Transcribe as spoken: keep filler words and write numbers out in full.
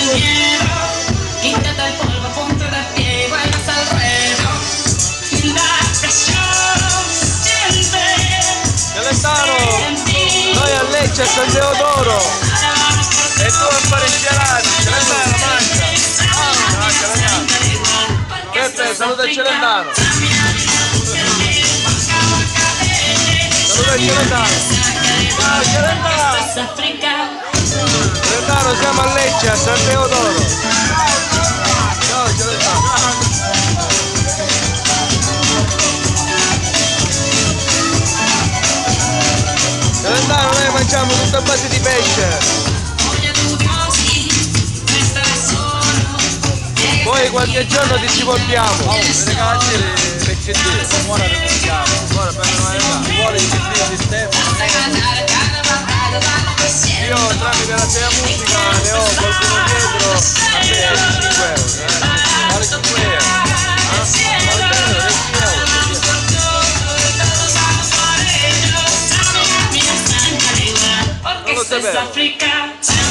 Quítate el polvo, ponte de pie y baila hasta el ruedo. La presión siente. Celentano, noi a Lecce a San Teodoro e tu a Parecchiarati. Celentano, mangia. Ah, Celentano. Peppe, saluta il Celentano. Saluta il Celentano. Ciao Celentano. Celentano, siamo a Lecce a San Teodoro. Ciao Celentano. Celentano, noi mangiamo tutta a base di pesce. Poi qualche giorno ti ci portiamo. Oh, mi regalati le C D. Buona riportiamo. Buona per non vuole il C D di Stefano. Io tramite la tua musica ne ho qualcuno dietro a venticinque euro. Vale cinque euro. Vale venti euro. Non lo sapevo.